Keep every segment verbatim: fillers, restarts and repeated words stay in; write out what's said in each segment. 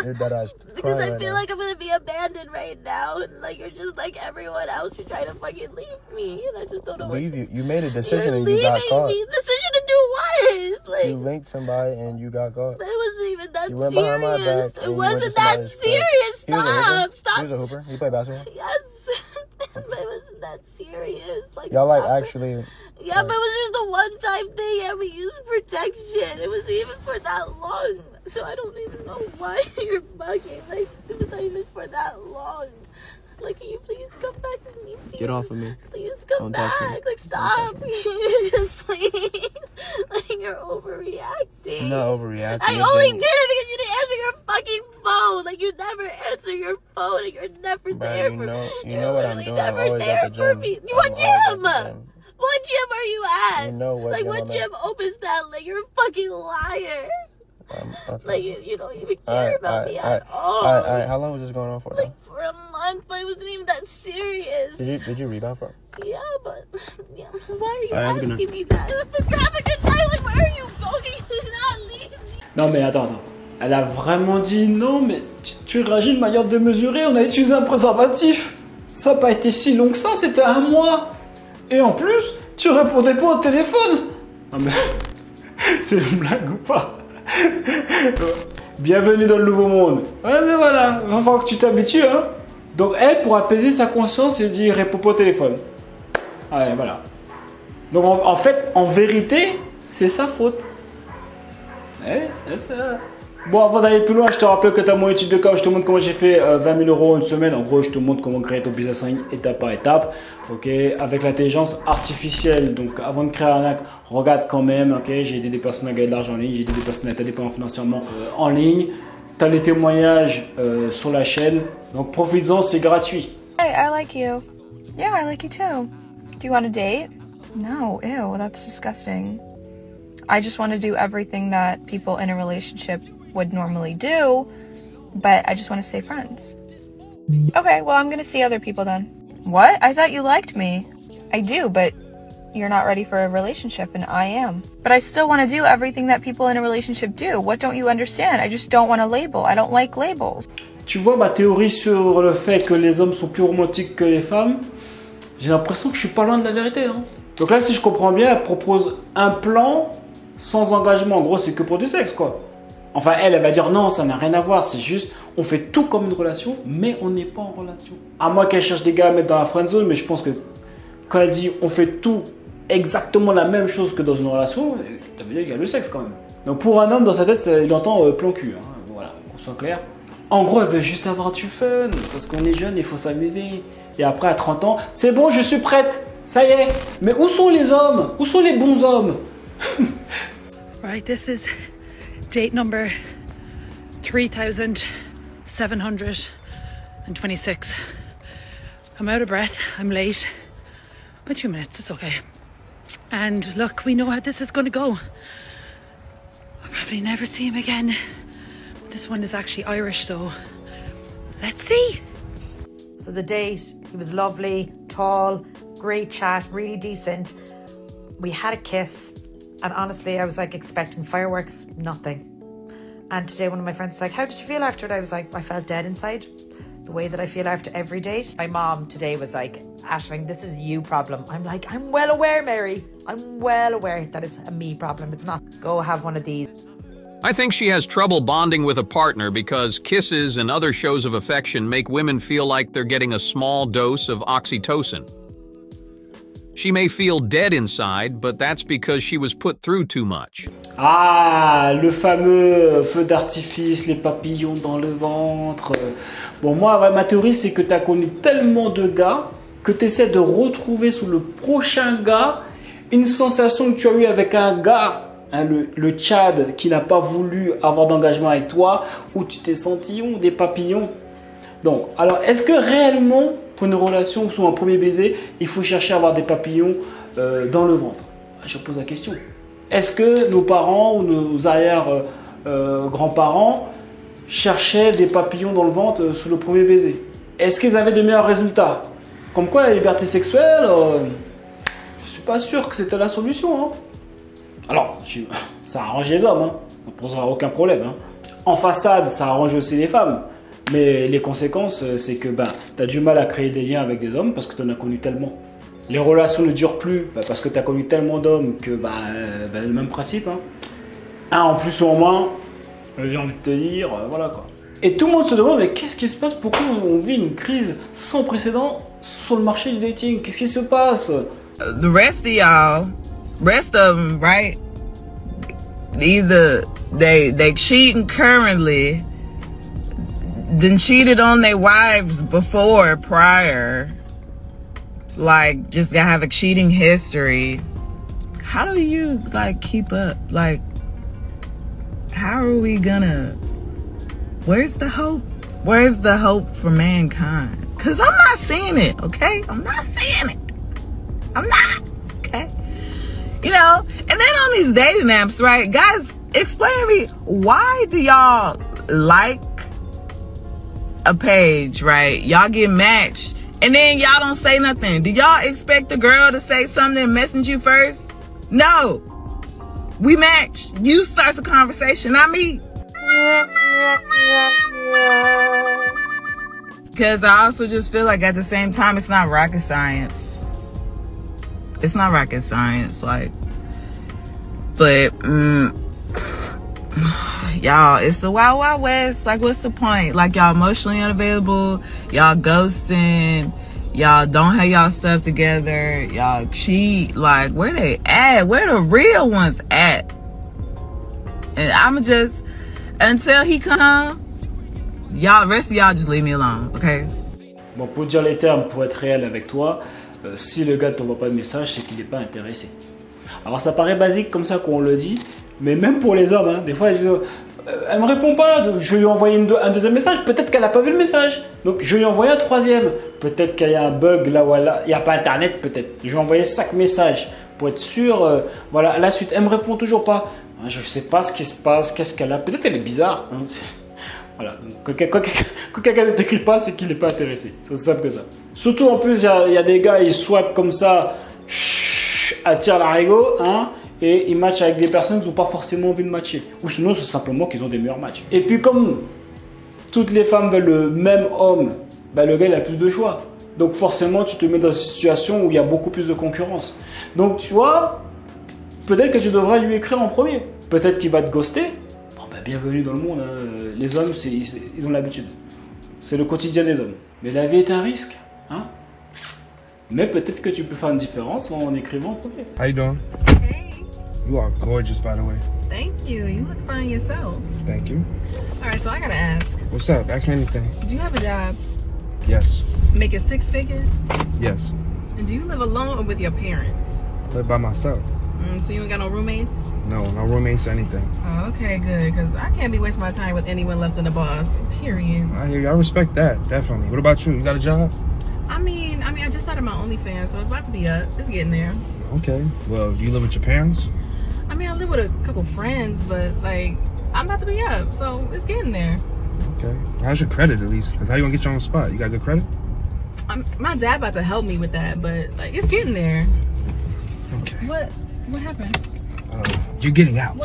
You're dead ass. Because I right feel now. like I'm gonna be abandoned right now, and like you're just like everyone else. You're trying to fucking leave me, and I just don't know. Leave what you. to... You made a decision You're and you got leaving caught. me. Decision to do what? Like You linked somebody and you got caught. it wasn't even that You went behind my serious. back. It and you went wasn't to that somebody's crib. serious. He was a Stop. hooper. Stop. He was a hooper. He played basketball. Yes, but it wasn't that serious. Like Y'all like stop. actually. Yeah, but it was just a one-time thing, and we used protection. It wasn't even for that long, so I don't even know why you're bugging. Like, it was not even for that long. Like, can you please come back to me? Please? Get off of me. Please come Don't touch me. back. Like, stop. Just please. Like, you're overreacting. I'm not overreacting. I It's only been- did it because you didn't answer your fucking phone. Like, you never answer your phone, and you're never Bro, there you for know, me. you You're know what I'm literally doing. I'm never always there at the for gym. me. I'm What always at gym? the gym. What gym are you at? You know what Like, gym what I'm gym at. opens that late? You're a fucking liar. Um, okay. Like, you, you don't even care Alright, about alright, me alright. at all. Alright, alright. How long was this going on for? Like, Now? for a month, but it wasn't even that serious. Did you did you rebound from? Yeah, but, yeah, why are you Alright, have a good asking me that? The graphic is like, where are you going? Do not leave me. Non mais attends, attends. Elle a vraiment dit non, mais tu, tu réagis de manière démesurée, on a utilisé un préservatif. Ça n'a pas été si long que ça, c'était un mois. Et en plus, tu répondais pas au téléphone. Non mais, c'est une blague ou pas? Bienvenue dans le nouveau monde. Ouais mais voilà, il va falloir que tu t'habitues hein. Donc elle, pour apaiser sa conscience, elle dit réponds pas au téléphone. Ouais voilà. Donc en, en fait, en vérité, c'est sa faute. Ouais, c'est ça. Bon, avant d'aller plus loin, je te rappelle que tu as mon étude de cas où je te montre comment j'ai fait euh, vingt mille euros en une semaine. En gros, je te montre comment créer ton business en ligne étape par étape, ok, avec l'intelligence artificielle. Donc, avant de créer un arnaque, regarde quand même, ok, j'ai aidé des personnes à gagner de l'argent en ligne, j'ai aidé des personnes à être indépendantes financièrement euh, en ligne. Tu as les témoignages euh, sur la chaîne, donc profites-en, c'est gratuit. Hey, I like you. Yeah, I like you too. Do you want a date? No, ew, that's disgusting. I just want to do everything that people in a relationship would normally do, but I just want to stay friends. Okay, well, I'm gonna see other people then. What? I thought you liked me. I do, but you're not ready for a relationship, and I am. But I still want to do everything that people in a relationship do. What don't you understand? I just don't want to label. I don't like labels. Tu vois ma théorie sur le fait que les hommes sont plus romantiques que les femmes, j'ai l'impression que je suis pas loin de la vérité. Hein. Donc là, si je comprends bien, elle propose un plan sans engagement. En gros, c'est que pour du sexe, quoi. Enfin, elle, elle va dire non, ça n'a rien à voir. C'est juste, on fait tout comme une relation, mais on n'est pas en relation. À moins qu'elle cherche des gars à mettre dans la friend zone, mais je pense que quand elle dit on fait tout exactement la même chose que dans une relation, ça veut dire qu'il y a le sexe quand même. Donc pour un homme, dans sa tête, ça, il entend euh, plan cul. Hein. Voilà, qu'on soit clair. En gros, elle veut juste avoir du fun, parce qu'on est jeune, il faut s'amuser. Et après, à trente ans, c'est bon, je suis prête. Ça y est. Mais où sont les hommes? Où sont les bons hommes? Right, this is date number three thousand seven hundred twenty-six. I'm out of breath, I'm late. By two minutes, it's okay. And look, we know how this is going to go. I'll probably never see him again. This one is actually Irish, so let's see. So the date, he was lovely, tall, great chat, really decent. We had a kiss, and honestly, I was like expecting fireworks, nothing. And today one of my friends was like, how did you feel after it? I was like, I felt dead inside, the way that I feel after every date. My mom today was like, Aisling, this is a you problem. I'm like, I'm well aware, Mary. I'm well aware that it's a me problem. It's not. Go have one of these. I think she has trouble bonding with a partner because kisses and other shows of affection make women feel like they're getting a small dose of oxytocin. She may feel dead inside, but that's because she was put through too much. Ah, le fameux feu d'artifice, les papillons dans le ventre. Bon, moi, ma théorie, c'est que tu as connu tellement de gars que tu essaies de retrouver sous le prochain gars une sensation que tu as eue avec un gars, hein, le, le Tchad, qui n'a pas voulu avoir d'engagement avec toi, où tu t'es senti oh, des papillons. Donc, alors, est-ce que réellement, pour une relation ou sur un premier baiser, il faut chercher à avoir des papillons euh, dans le ventre? Je pose la question. Est-ce que nos parents ou nos arrière-grands-parents euh, cherchaient des papillons dans le ventre euh, sous le premier baiser? Est-ce qu'ils avaient des meilleurs résultats? Comme quoi, la liberté sexuelle, euh, je ne suis pas sûr que c'était la solution. Hein. Alors, je, ça arrange les hommes, hein. Ça ne posera aucun problème. Hein. en façade, ça arrange aussi les femmes. Mais les conséquences, c'est que ben, tu as du mal à créer des liens avec des hommes parce que tu en as connu tellement. Les relations ne durent plus ben, parce que tu as connu tellement d'hommes que ben, euh, ben, le même principe. Hein. Un en plus ou en moins, j'ai envie de te dire, euh, voilà quoi. Et tout le monde se demande, mais qu'est-ce qui se passe? Pourquoi on vit une crise sans précédent sur le marché du dating? Qu'est-ce qui se passe? The rest of y'all, rest of them, right? Either they they cheating currently, then cheated on their wives before, prior, like just gotta have a cheating history. How do you like keep up? Like, how are we gonna? Where's the hope? Where's the hope for mankind? Cause I'm not seeing it. Okay, I'm not seeing it. I'm not. Okay, you know. And then on these dating apps, right, guys, explain to me, why do y'all like a page, right? Y'all get matched and then y'all don't say nothing. Do y'all expect the girl to say something and message you first? No. We matched. You start the conversation, not me. Because I also just feel like at the same time, it's not rocket science. It's not rocket science, like, but mm, y'all, it's the wild, wild west. Like, what's the point? Like, y'all emotionally unavailable, y'all ghosting, y'all don't have y'all stuff together, y'all cheat. Like, where they at? Where the real ones at? And I'ma just, until he come, y'all, rest of y'all just leave me alone, okay? Bon, pour dire les termes, pour être réel avec toi, euh, si le gars ne t'envoie pas de message, c'est qu'il n'est pas intéressé. Alors ça paraît basique comme ça qu'on le dit, mais même pour les hommes, hein, des fois ils disent euh, elle me répond pas, je lui ai envoyé une, un deuxième message, peut-être qu'elle n'a pas vu le message, donc je lui ai envoyé un troisième, peut-être qu'il y a un bug là où il n'y a pas internet, peut-être, je lui ai envoyé cinq messages pour être sûr, euh, voilà, la suite, elle me répond toujours pas, je ne sais pas ce qui se passe, qu'est-ce qu'elle a, peut-être qu'elle est bizarre, hein, voilà, quand quelqu'un ne t'écrit pas, c'est qu'il n'est pas intéressé, c'est aussi simple que ça. Surtout en plus, il y, y a des gars, ils swipent comme ça, attirent l'arigot, hein, et ils matchent avec des personnes qui n'ont pas forcément envie de matcher. Ou sinon, c'est simplement qu'ils ont des meilleurs matchs. Et puis comme toutes les femmes veulent le même homme, bah, le gars il a plus de choix. Donc forcément, tu te mets dans une situation où il y a beaucoup plus de concurrence. Donc tu vois, peut-être que tu devrais lui écrire en premier. Peut-être qu'il va te ghoster. Bon, bah, bienvenue dans le monde, hein. Les hommes, ils, ils ont l'habitude. C'est le quotidien des hommes. Mais la vie est un risque, hein. Mais peut-être que tu peux faire une différence en écrivant en premier. How you doing? Hey. You are gorgeous, by the way. Thank you. You look fine yourself. Thank you. All right, so I gotta ask. What's up? Ask me anything. Do you have a job? Yes. Making six figures? Yes. And do you live alone or with your parents? Live by myself. Mm, so you ain't got no roommates? No, no roommates or anything. Oh, okay, good. Because I can't be wasting my time with anyone less than a boss. Period. I hear you. I respect that, definitely. What about you? You got a job? I mean, I mean, I just started my OnlyFans, so it's about to be up. It's getting there. Okay. Well, do you live with your parents? I mean, I live with a couple friends, but like, I'm about to be up, so it's getting there. Okay. How's your credit at least? Because how you gonna get you on the spot? You got good credit? I'm, my dad about to help me with that, but like, it's getting there. Okay. What? What happened? Uh, you're getting out.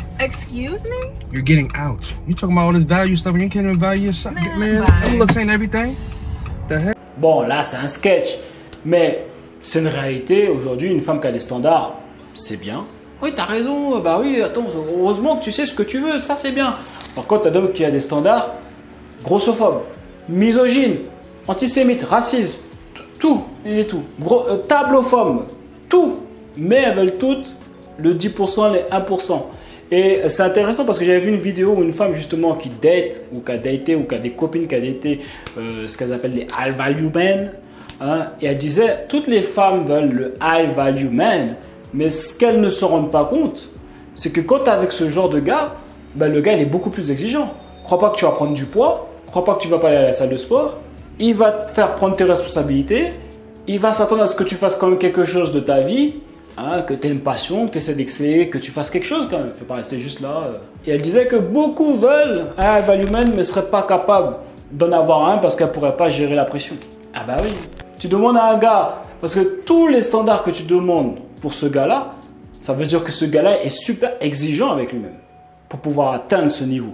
Excuse me? You're getting out. You talking about all this value stuff and you can't even value yourself, Man, man. bye. Them looks ain't everything. The heck? Bon, là, c'est un sketch. Mais c'est une réalité. Aujourd'hui, une femme qui a des standards, c'est bien. Oui, t'as raison. Bah oui, attends, heureusement que tu sais ce que tu veux. Ça, c'est bien. Par contre, t'as d'hommes qui a des standards grossophobe, misogyne, antisémite, raciste, tout, il est tout. Gros, euh, tableophobe, tout. Mais elles veulent toutes le dix pour cent, les un pour cent. Et c'est intéressant parce que j'avais vu une vidéo où une femme justement qui date ou qui a daté ou qui a des copines qui a daté euh, ce qu'elles appellent les high value men. Hein, et elle disait toutes les femmes veulent le high value man, mais ce qu'elles ne se rendent pas compte, c'est que quand tu es avec ce genre de gars, ben, le gars il est beaucoup plus exigeant. Crois pas que tu vas prendre du poids, crois pas que tu vas pas aller à la salle de sport. Il va te faire prendre tes responsabilités, il va s'attendre à ce que tu fasses quand même quelque chose de ta vie. Hein, que tu aies une passion, que tu essaies d'exceller, que tu fasses quelque chose quand même. Tu ne peux pas rester juste là. Et elle disait que beaucoup veulent un value man mais ne seraient pas capables d'en avoir un parce qu'elle ne pourraient pas gérer la pression. Ah bah oui. Tu demandes à un gars, parce que tous les standards que tu demandes pour ce gars-là, ça veut dire que ce gars-là est super exigeant avec lui-même pour pouvoir atteindre ce niveau.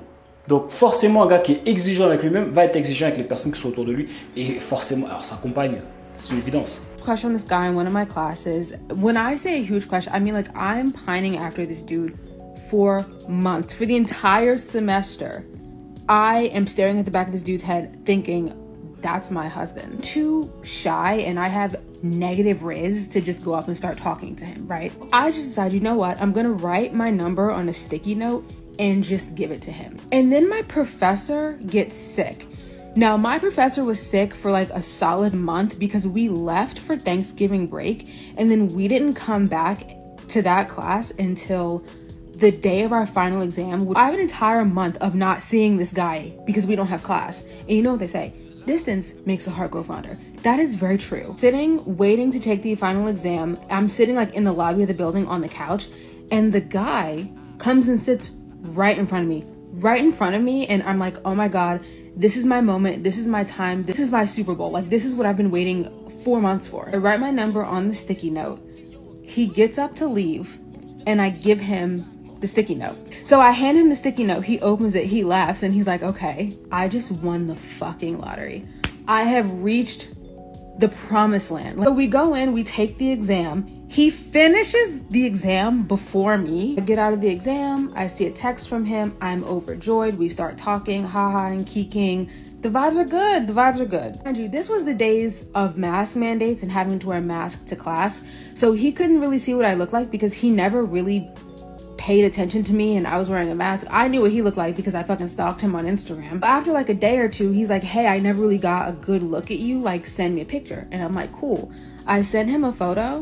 Donc forcément, un gars qui est exigeant avec lui-même va être exigeant avec les personnes qui sont autour de lui. Et forcément, alors sa compagne, c'est une évidence. Crush on this guy in one of my classes. When I say a huge crush, I mean like I'm pining after this dude for months. For the entire semester, I am staring at the back of this dude's head thinking, that's my husband. Too shy and I have negative riz to just go up and start talking to him, right? I just decided, you know what? I'm gonna write my number on a sticky note and just give it to him. And then my professor gets sick. Now, my professor was sick for like a solid month because we left for Thanksgiving break and then we didn't come back to that class until the day of our final exam. I have an entire month of not seeing this guy because we don't have class. And you know what they say? Distance makes the heart grow fonder. That is very true. Sitting, waiting to take the final exam, I'm sitting like in the lobby of the building on the couch and the guy comes and sits right in front of me, right in front of me. And I'm like, oh my God, this is my moment. This is my time. This is my Super Bowl. Like, this is what I've been waiting four months for. I write my number on the sticky note. He gets up to leave and I give him the sticky note. So I hand him the sticky note. He opens it. He laughs and he's like, okay, I just won the fucking lottery. I have reached the promised land. So we go in, we take the exam. He finishes the exam before me. I get out of the exam. I see a text from him. I'm overjoyed. We start talking, haha and kiking. The vibes are good. The vibes are good. Mind you, this was the days of mask mandates and having to wear a mask to class. So he couldn't really see what I looked like because he never really paid attention to me and I was wearing a mask. I knew what he looked like because I fucking stalked him on Instagram. After like a day or two, he's like, hey, I never really got a good look at you. Like, send me a picture. And I'm like, cool. I send him a photo.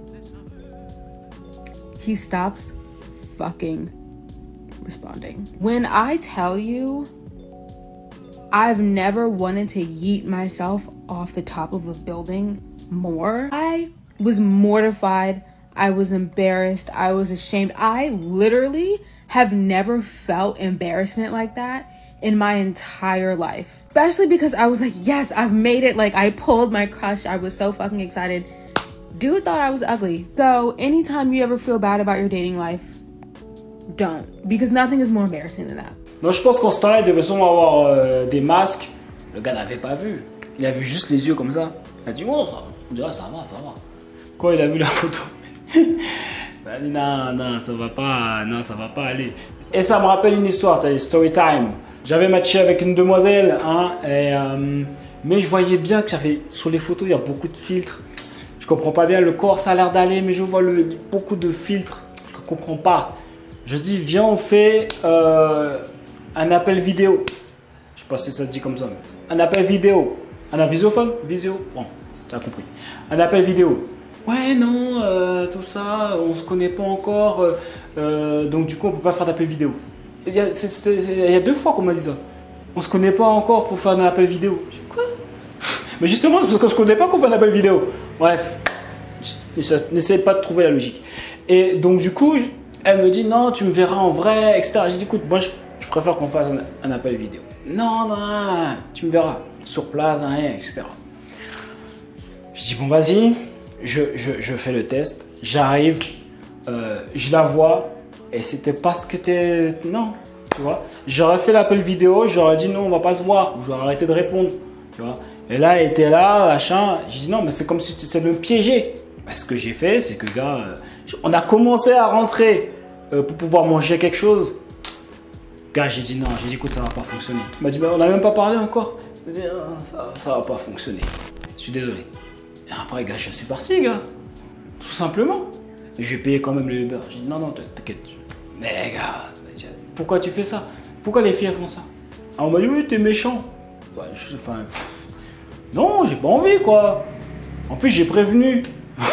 He stops fucking responding. When I tell you, I've never wanted to yeet myself off the top of a building more. I was mortified. I was embarrassed. I was ashamed. I literally have never felt embarrassment like that in my entire life. Especially because I was like, yes, I've made it. Like, I pulled my crush. I was so fucking excited. Dude thought I was ugly. So anytime you ever feel bad about your dating life, don't. Because nothing is more embarrassing than that. Non, je pense qu'en ce temps-là, il devait sûrement avoir euh, des masques. Le gars n'avait pas vu. Il a vu juste les yeux comme ça. Il a dit, oh, ça, on dirait ça va, ça va. Quand il a vu la photo, il a dit, non, non, ça va pas, non, ça va pas aller. Et ça me rappelle une histoire, t'as les story time. J'avais matché avec une demoiselle, hein, et, euh, mais je voyais bien que j'avais, sur les photos, il y a beaucoup de filtres. Je comprends pas bien, le corps ça a l'air d'aller, mais je vois le, beaucoup de filtres. Je comprends pas. Je dis, viens, on fait euh, un appel vidéo. Je sais pas si ça se dit comme ça, mais un appel vidéo. Un, un visiophone Visio. Bon, tu as compris. Un appel vidéo. Ouais, non, euh, tout ça, on se connaît pas encore. Euh, euh, donc, du coup, on peut pas faire d'appel vidéo. Il y, a, c'est, c'est, il y a deux fois qu'on m'a dit ça. On se connaît pas encore pour faire un appel vidéo. Je dis, quoi? Mais justement, c'est parce qu'on se connaît pas qu'on fait un appel vidéo. Bref, n'essaie pas de trouver la logique. Et donc, du coup, elle me dit, non, tu me verras en vrai, et cetera. J'ai dit, écoute, moi, je, je préfère qu'on fasse un, un appel vidéo. Non, non, non, tu me verras sur place, hein, et cetera. Je dis, bon, vas-y, je, je, je fais le test. J'arrive, euh, je la vois, et c'était pas ce que t'es. Non, tu vois. J'aurais fait l'appel vidéo, j'aurais dit, non, on va pas se voir, j'aurais arrêté de répondre, tu vois. Et là, elle était là, machin. J'ai dit, non, mais c'est comme si tu essayais de me piéger. Bah, ce que j'ai fait, c'est que, gars, euh, on a commencé à rentrer euh, pour pouvoir manger quelque chose. Gars, j'ai dit non, j'ai dit, écoute, ça va pas fonctionner. Il m'a dit, bah, on n'a même pas parlé encore. J'ai dit, ah, ça, ça va pas fonctionner. Je suis désolé. Et après, gars, je suis parti, gars. Tout simplement. Et je vais payer quand même le Uber. J'ai dit, non, non, t'inquiète. Mais, gars, pourquoi tu fais ça? Pourquoi les filles, elles font ça? Alors, on m'a dit, oui, t'es méchant. Bah, je, enfin, non, j'ai pas envie, quoi. En plus, j'ai prévenu.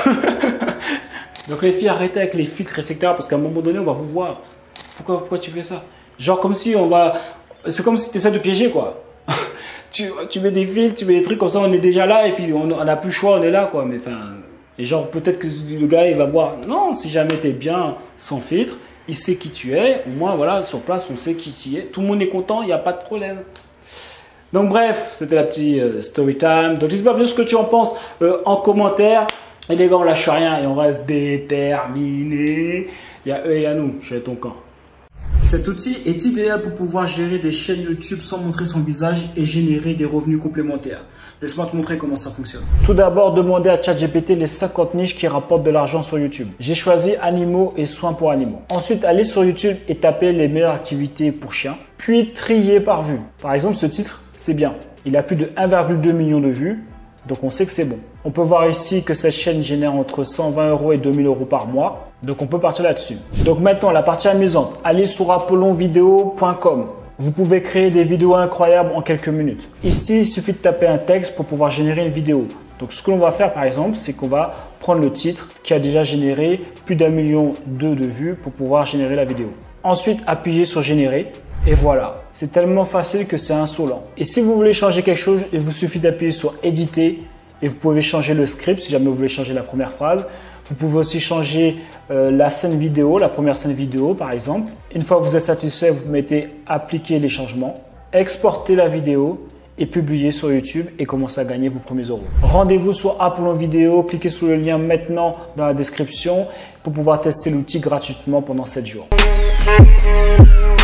Donc les filles, arrêtez avec les filtres, et cetera. Parce qu'à un moment donné, on va vous voir. Pourquoi, pourquoi tu fais ça? Genre comme si on va... C'est comme si tu essaies de piéger, quoi. tu, tu mets des filtres, tu mets des trucs comme ça, on est déjà là et puis on n'a plus le choix, on est là, quoi. Mais enfin... Et genre peut-être que le gars, il va voir... Non, si jamais tu es bien sans filtre, il sait qui tu es. Au moins, voilà, sur place, on sait qui tu es. Tout le monde est content, il n'y a pas de problème. Donc bref, c'était la petite euh, story time. Donc j'espère bien ce que tu en penses euh, en commentaire. Et les gars, on lâche rien et on reste déterminés. Il y a eux et il y a nous. Je suis à ton camp. Cet outil est idéal pour pouvoir gérer des chaînes YouTube sans montrer son visage et générer des revenus complémentaires. Laisse-moi te montrer comment ça fonctionne. Tout d'abord, demandez à ChatGPT les cinquante niches qui rapportent de l'argent sur YouTube. J'ai choisi animaux et soins pour animaux. Ensuite, allez sur YouTube et tapez les meilleures activités pour chiens. Puis triez par vue. Par exemple, ce titre, c'est bien. Il a plus de un virgule deux million de vues. Donc on sait que c'est bon. On peut voir ici que cette chaîne génère entre cent vingt euros et deux mille euros par mois. Donc on peut partir là-dessus. Donc maintenant, la partie amusante. Allez sur apollon vidéo point com. Vous pouvez créer des vidéos incroyables en quelques minutes. Ici, il suffit de taper un texte pour pouvoir générer une vidéo. Donc ce que l'on va faire par exemple, c'est qu'on va prendre le titre qui a déjà généré plus d'un million deux de vues pour pouvoir générer la vidéo. Ensuite, appuyez sur générer. Et voilà, c'est tellement facile que c'est insolent. Et si vous voulez changer quelque chose, il vous suffit d'appuyer sur éditer et vous pouvez changer le script si jamais vous voulez changer la première phrase. Vous pouvez aussi changer euh, la scène vidéo, la première scène vidéo par exemple. Une fois que vous êtes satisfait, vous mettez appliquer les changements, exportez la vidéo et publier sur YouTube et commencer à gagner vos premiers euros. Rendez-vous sur Apollon Vidéo, cliquez sur le lien maintenant dans la description pour pouvoir tester l'outil gratuitement pendant sept jours.